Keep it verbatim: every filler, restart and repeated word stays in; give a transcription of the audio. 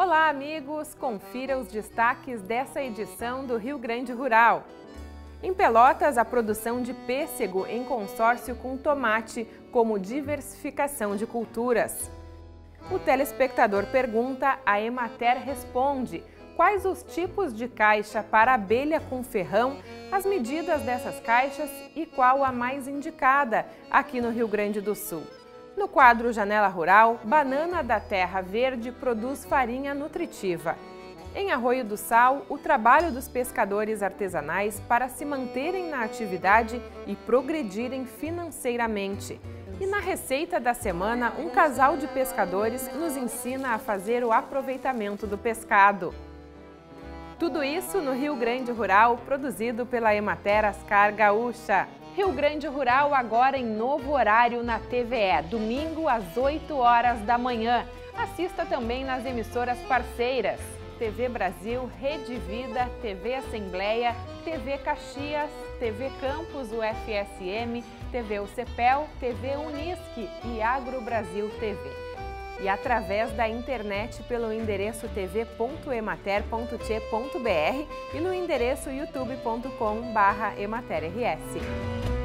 Olá, amigos! Confira os destaques dessa edição do Rio Grande Rural. Em Pelotas, a produção de pêssego em consórcio com tomate, como diversificação de culturas. O telespectador pergunta, a Emater responde. Quais os tipos de caixa para abelha com ferrão, as medidas dessas caixas e qual a mais indicada aqui no Rio Grande do Sul? No quadro Janela Rural, banana da terra verde produz farinha nutritiva. Em Arroio do Sal, o trabalho dos pescadores artesanais para se manterem na atividade e progredirem financeiramente. E na receita da semana, um casal de pescadores nos ensina a fazer o aproveitamento do pescado. Tudo isso no Rio Grande Rural, produzido pela Emater Ascar Gaúcha. Rio Grande Rural agora em novo horário na T V E, domingo às oito horas da manhã. Assista também nas emissoras parceiras. T V Brasil, Rede Vida, T V Assembleia, T V Caxias, T V Campus U F S M, T V U C P E L, T V Unisque e Agro Brasil T V. E através da internet pelo endereço t v ponto emater ponto t ponto b r e no endereço youtube ponto com barra emater r s.